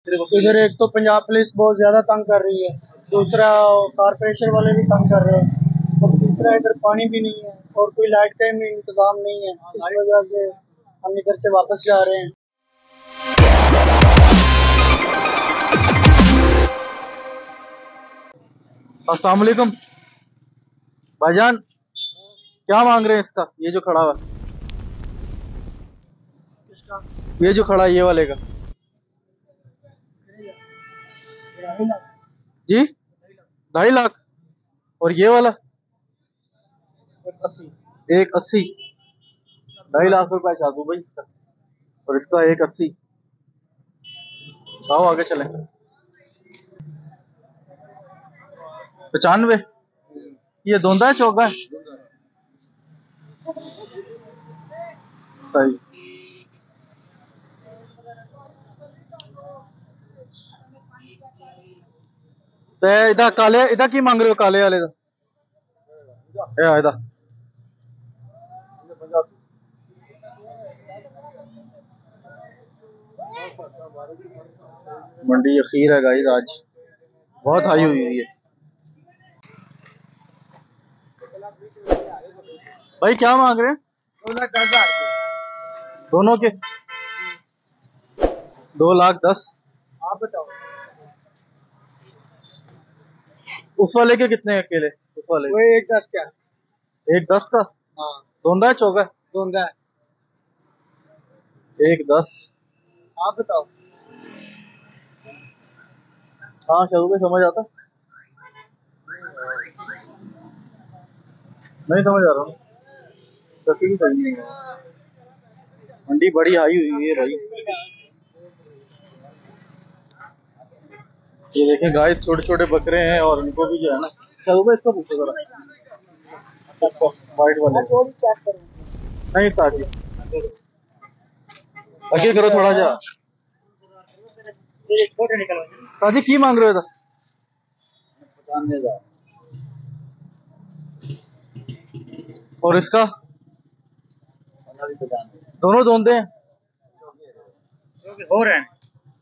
इधर एक तो पंजाब पुलिस बहुत ज्यादा तंग कर रही है, दूसरा कारपोरेशन वाले भी तंग कर रहे हैं, और तीसरा इधर पानी भी नहीं है और कोई लाइट का भी इंतजाम नहीं है। इस वजह से हम इधर से वापस जा रहे हैं। अस्सलाम वालेकुम भाईजान, क्या मांग रहे हैं इसका? ये जो खड़ा हुआ, ये जो खड़ा है, ये वाले का जी 2.5 लाख। और ये वाला 180। 2.5 लाख रुपए चाह दूं भाई इसका, और इसका 180। आओ आगे चलें। 95। ये धोंदा है चौका है? सही। तो इधर काले, इधर की मांग रहे हो? काले वाले दा इधर मंडी अखीर है गाइस, आज बहुत हाई हुई है। भाई क्या मांग रहे हैं? 2,10,000 दोनों के 2,10,000। आप बताओ। उस वाले के कितने अकेले? उस वाले वो 1,10 क्या? 1,10 का। हाँ, धोंदा है चौका है? धोंदा है। 1,10। आप बताओ। हाँ शाहरुख भाई समझ आता, नहीं समझ आ रहा हूँ। कैसे भी सही नहीं है, मंडी बड़ी हाई हुई है भाई। ये देखें गाइस, छोटे छोटे बकरे हैं और इनको भी जो है ना, शाहरुख भाई इसको पूछो जरा, इसको वाइट वाले नहीं ताकि आगे करो थोड़ा जा। ताजी की मांग रहे हो? 95,000। और इसका दोनों धोंदे हैं हो रहे हैं।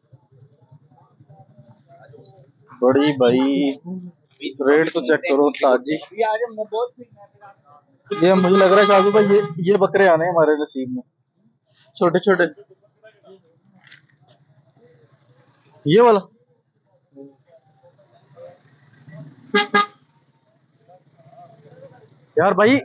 बड़ी भाई, रेट तो चेक करो उस्ताद जी। ये मुझे लग रहा है शाहरुख भाई, ये बकरे आने हैं हमारे नसीब में, छोटे छोटे। ये वाला यार भाई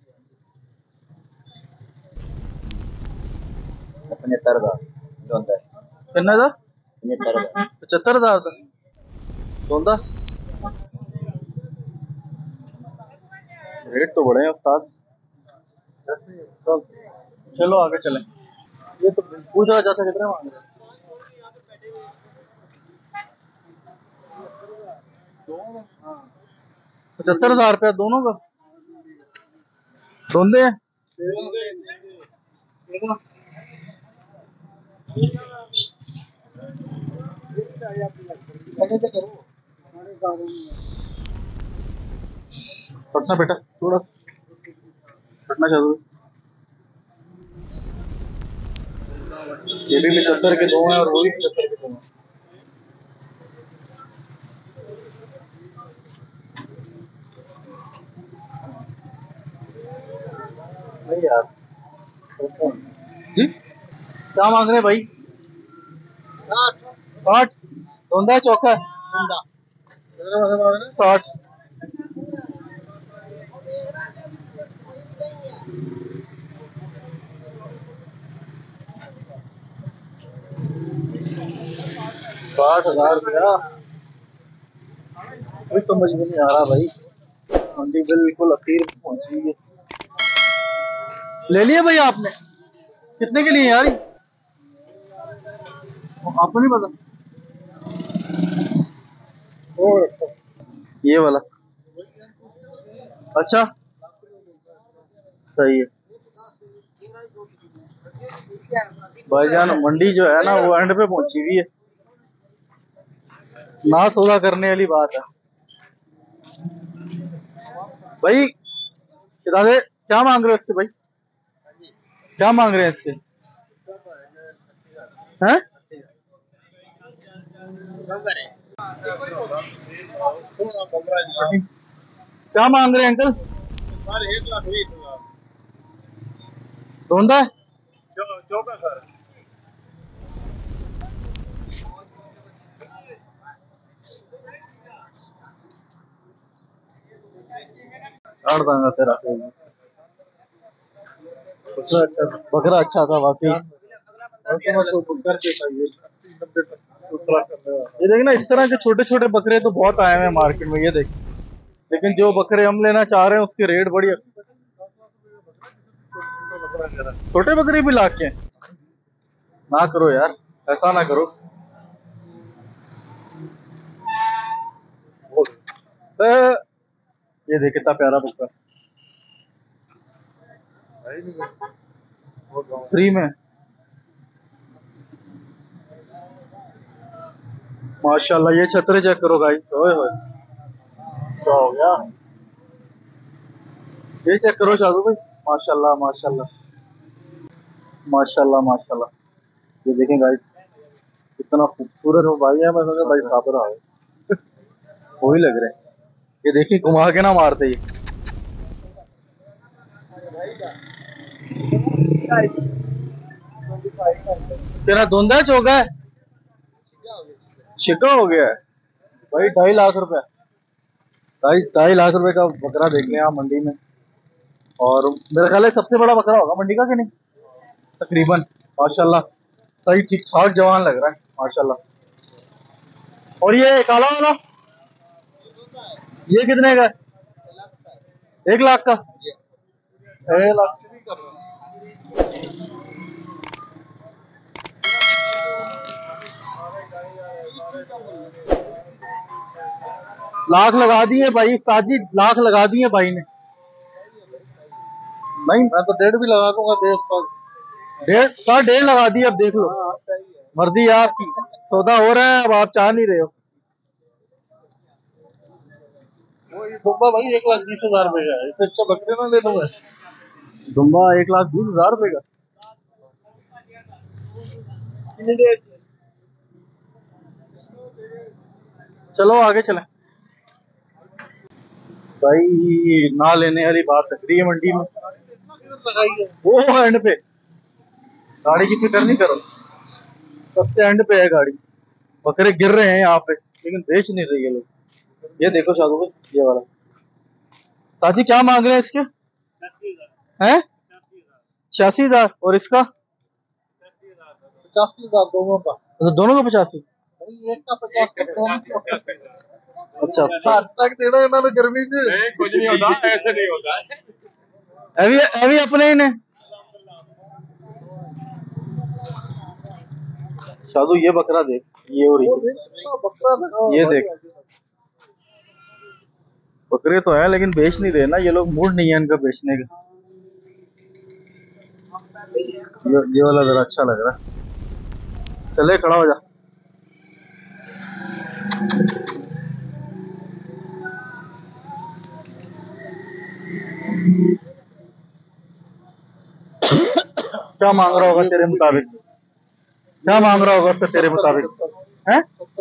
75,000 कितना था? 75,000 था धोंदा। रेट तो बड़े हैं उस्ताद। चलो आगे चलें। ये तो पूछा जाता कितने मांग रहे हैं? 75,000 रुपया दोनों का। धोंदे हैं पटना बेटा, थोड़ा सा पटना चालू। ये भी 75 के दो हैं और वो भी 75 के दो हैं। नहीं यार जी, क्या मांग रहे हैं भाई? 60। धोंदा है चौका है? 60। ₹60,000 कुछ समझ में नहीं आ रहा भाई, मंडी बिल्कुल अखीर पहुंची है। ले लिया भाई आपने? कितने के लिए यार? आपको नहीं पता? ये वाला अच्छा सही है भाईजान। मंडी जो है ना वो एंड पे पहुंची हुई है, ना सौदा करने वाली बात है भाई। किताबे क्या मांग रहे हो इसके भाई? क्या मांग रहे हैं इसके? हैं क्या मांग रहे हैं अंकल? धोंदा है सर। तेरा बकरा अच्छा था वाकई। ये देख ना, इस तरह के छोटे छोटे बकरे तो बहुत आए हैं मार्केट में, ये देख। लेकिन जो बकरे हम लेना चाह रहे हैं उसके रेट बड़ी छोटे बकरे भी लाख के। ना करो यार, ऐसा ना करो। तो ये देख कितना प्यारा बकरा, फ्री में। माशाल्लाह, ये छतरे चेक करो गाइस। ओए होए, क्या हो गया? ये चेक करो शादू भाई, माशाल्लाह माशाल्लाह माशाल्लाह माशाल्लाह। ये देखें गाइस, कितना खूबसूरत हो भाई है। मैं सोचा भाई साबर आओ, वही लग रहे हैं। ये देखिए, घुमा के ना मारते ये। तेरा धुंधा चौका है, शिका हो गया है भाई। 2.5 लाख रुपए, 2.5 लाख रुपए का बकरा देख लिया मंडी में। और मेरा ख्याल है सबसे बड़ा बकरा होगा मंडी का, कि नहीं? तकरीबन। माशाल्लाह, सही ठीक ठाक जवान लग रहा है माशाल्लाह। और ये काला वाला, ये कितने का? 1 लाख का। 1 लाख लाख लगा दिए भाई, साजी लाख लगा दिए भाई ने। नहीं, मैं तो 1.5 भी लगा दूंगा। 1.5 लगा दिए, अब देख लो। मर्जी है आपकी, सौदा हो रहा है, अब आप चाह नहीं रहे हो। वो ये दुम्बा भाई 1,20,000 रुपए का है, इससे अच्छा बकरे ना ले लूं मैं। दुम्बा 1,20,000 रुपए का। चलो आगे चलें भाई। ना लेने वाली बात लग रही है मंडी में। वो एंड पे गाड़ी की फिक्र नहीं करो, सबसे एंड पे है गाड़ी। बकरे गिर रहे हैं यहाँ पे, लेकिन बेच नहीं रही है लोग। ये देखो शादू भाई, ये वाला। ताजी क्या मांग रहे हैं इसके? हैं 86,000। और इसका 85,000 दोनों का। तो दोनों का 85? एक का 50। अच्छा, तक देना है इन्होंने गर्मी से। कुछ नहीं होता, ऐसे नहीं होता। अभी अपने ही ने। शादू ये बकरा देख, ये और ये देख। बकरे तो है लेकिन बेच नहीं रहे ना ये लोग, मूड नहीं है इनका बेचने का। ये वाला जरा अच्छा लग रहा है। चले, खड़ा हो जा। क्या मांग रहा होगा तेरे मुताबिक? क्या मांग रहा होगा उसका तेरे मुताबिक? हैं?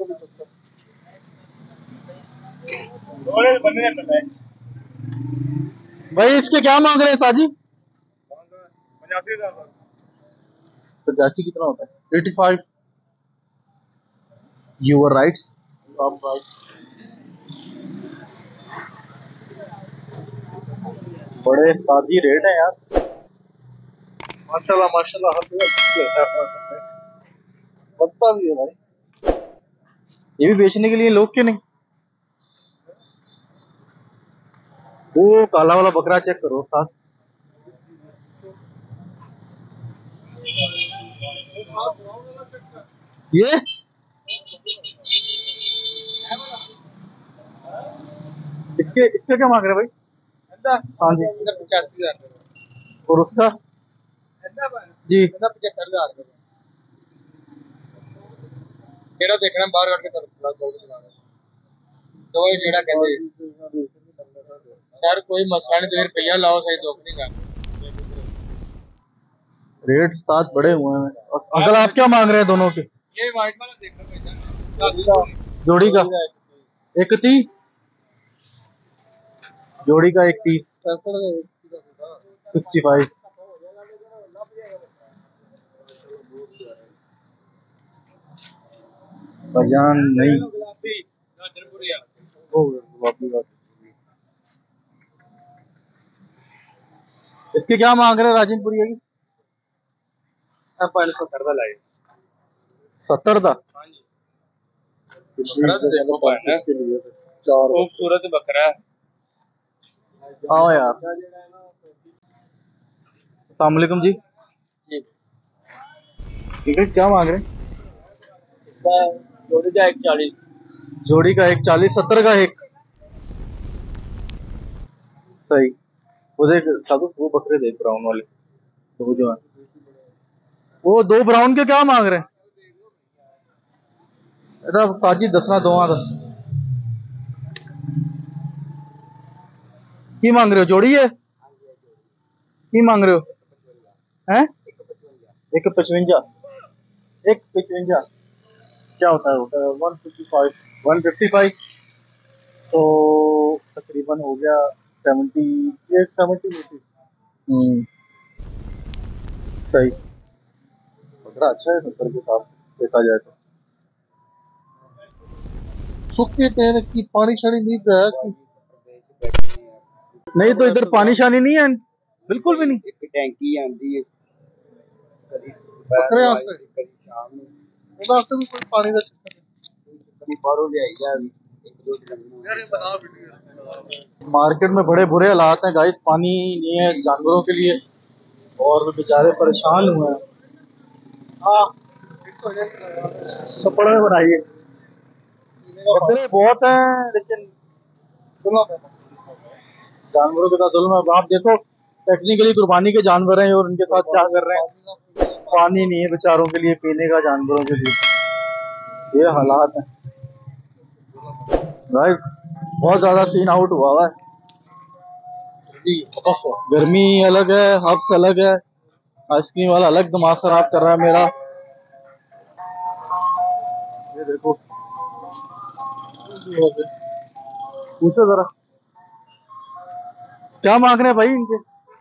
भाई इसके क्या मांग रहे हैं साजी? 85 कितना होता है? 85। Your rights. बड़े साजी रेट है यार, माशाल्लाह माशाल्लाह। बनता भी है भाई, ये भी बेचने के लिए लोग के नहीं। वो काला वाला बकरा चेक करो साथ। ये इसके क्या मांग रहे भाई? हाँ जी, 85,000। और उसका जी 75,000। केड़ा देखना बाहर करके तो ये जेड़ा कहते यार कोई मसला नहीं, तो रुपया लाओ सही, दुख नहीं कर। रेट साथ बड़े हुए हैं। अंकल आप क्या मांग रहे हैं दोनों के? ये व्हाइट वाला देखो भैया। जोड़ी का 31, जोड़ी का 31, 65। बयान नहीं इसके क्या मांग रहे हैं राजनपुरी की? 70 था। खूबसूरत बकरा है। आओ यार। अस्सलाम वालेकुम जी। ठीक है, क्या मांग रहे हैं? जोड़ी का 140। जोड़ी का 140, 70 का एक। सही। वो देख साधु, वो बकरे देख ब्राउन वाले, दो जो है वो 2 ब्राउन के क्या मांग रहे हैं? साजी दसना दो की मांग रहे हो? जोड़ी है की मांग रहे हो? हैं 155, 155 क्या होता है वो? 155, 155 तो तकरीबन हो गया 70, ये 70। सही। बकरा अच्छा है 70 के साथ देखा जाए तो। सूखे टेर की पानी शानी नहीं पिया कि नहीं तो इधर पानी शानी नहीं है, बिल्कुल भी नहीं। एक टैंकी आंदी है बकरे वास्ते ਉਹਦਾ ਵਾਸਤੇ ਵੀ ਕੋਈ ਪਾਣੀ ਦਾ ਸਿਸਟਮ कभी बाहरों ले आई है। एक दो दिन ਯਾਰ ਇਹ ਬਣਾ वीडियो मार्केट में बड़े बुरे हालात हैं गाइस, पानी नहीं है जानवरों के लिए और वो बेचारे परेशान हुए हैं। हाँ सपड़ में बनाइए। बकरे बहुत हैं लेकिन जानवरों के साथ जुल्म है। आप देखो टेक्निकली कुर्बानी के जानवर हैं और उनके साथ क्या कर रहे हैं। पानी नहीं है बेचारों के लिए पीने का, जानवरों के लिए ये हालात हैं भाई। बहुत ज्यादा सीन आउट हुआ है। गर्मी अलग है, हब्स अलग है, आइसक्रीम वाला अलग दिमाग खराब कर रहा है मेरा। ये देखो, पूछो जरा क्या मांग रहे हैं भाई इनके?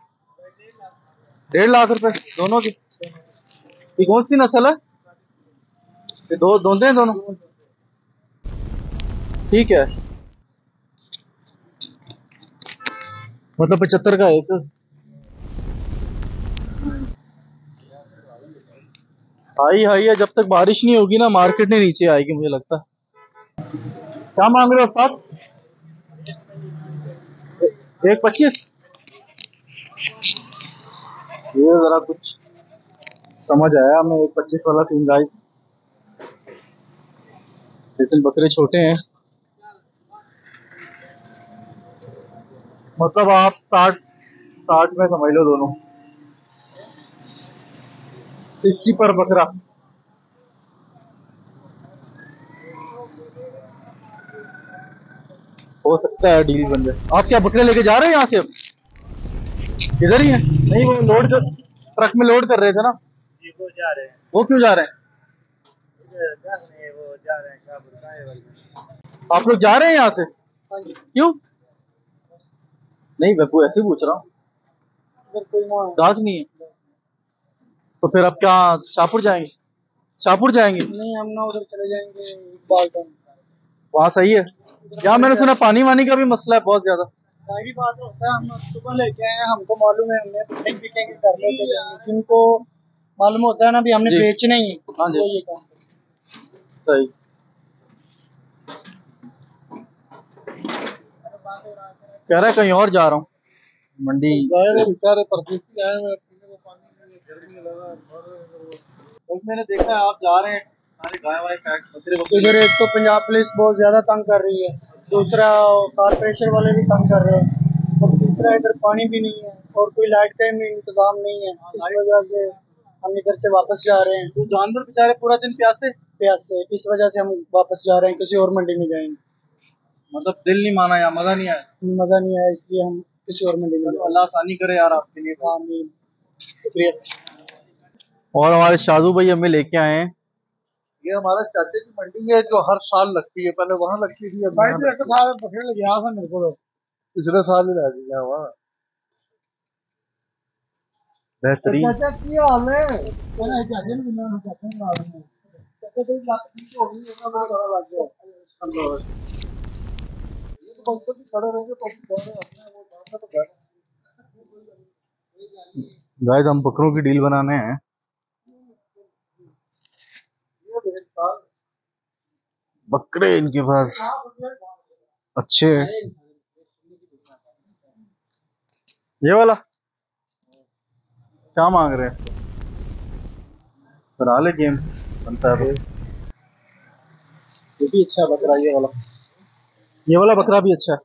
1.5 लाख रुपए दोनों की। ये कौन सी नस्ल है? ये दो दोनों हैं दोनों। ठीक है, मतलब 75 का एक। हाई हाई है, जब तक बारिश नहीं होगी ना मार्केट नहीं नीचे आएगी मुझे लगता है। क्या मांग रहे हो उस्ताद? 1.25। ये जरा कुछ समझ आया हमें, 1.25 वाला सीन गाइस, लेकिन बकरे छोटे हैं। मतलब आप 60 में समझ लो दोनों, 60 पर बकरा। हो सकता है डील बन जाए। आप क्या बकरे लेके जा रहे हैं यहाँ से? अब इधर ही है? नहीं वो लोड कर, ट्रक में लोड कर रहे थे ना। वो जा रहे हैं। वो क्यों जा रहे हैं? वो जा रहे हैं आप लोग जा रहे हैं यहाँ से? क्यों? नहीं मैं ऐसे ही पूछ रहा हूँ, गाहक नहीं है तो फिर आप क्या शाहपुर जाएंगे? शाहपुर जाएंगे? नहीं, हम ना उधर चले जाएंगे इकबाल। वहाँ सही है। यहाँ मैंने सुना पानी वानी का भी मसला है बहुत ज्यादा। सारी बात होता है, हम सुबह लेके आए हैं, हमको मालूम है, हमने पिकनिक पिकनिक कर लेते जाएंगे। जिनको मालूम होता है ना भी हमने बेचना ही है, हाँ जी, तो ये काम सही। कह रहा है कहीं और जा रहा हूँ, मंडी। बेचारे परदेसी आए हुए पीने को पानी गर्मी लगा और मैंने देखा है आप जा रहे हैं सारे गाय वाय पैक बकरे बकरे। इधर एक तो पंजाब पुलिस बहुत ज्यादा तंग कर रही है, दूसरा कारपोरेशन वाले भी तंग कर रहे हैं, और तीसरा इधर पानी भी नहीं है और कोई लाइट का भी इंतजाम नहीं है। इस वजह से हम इधर से वापस जा रहे हैं। तो जानवर बेचारे पूरा दिन प्यासे इस वजह से हम वापस जा रहे हैं, किसी और मंडी में जाएंगे। मतलब दिल नहीं माना या मजा नहीं आया? मजा नहीं आया, इसलिए हम किसी और मंडी में चलो अल्लाह आसानी करे यार आपके लिए। आमीन, शुक्रिया। और हमारे शादू भाई हमें लेके आए हैं ये हमारा चाचे की मंडी है जो हर साल लगती है, पहले वहाँ लगती थी, अब भाई एक साल बकरे ले गया था मेरे को, पिछले साल ही लग गया वहाँ। बेहतरीन। चाचा की हाल है? मैंने चाचे ने मिलना चाहते हैं मालूम है, चाचा तो लाख की हो गई है, मेरा बड़ा लग गया ये तो बच्चों भी खड़े रहेंगे तो अपने वो काम तो कर। गाइस हम बकरों की डील बनाने हैं। बकरे इनके पास अच्छे हैं। ये वाला क्या मांग रहे हैं इसको? करा ले गेम बनता है। ये भी अच्छा बकरा, ये वाला बकरा भी अच्छा है।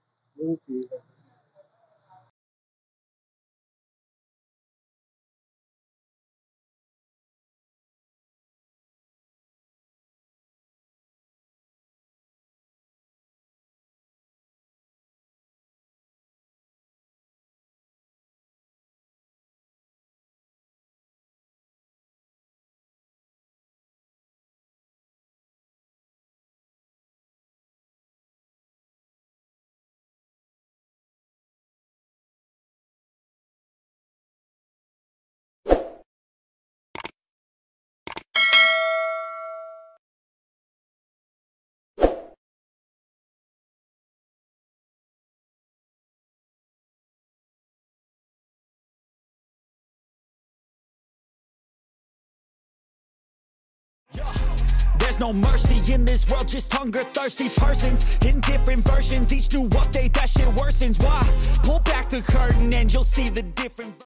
There's no mercy in this world, just hunger-thirsty persons in different versions. Each new update, that shit worsens. Why? Pull back the curtain and you'll see the different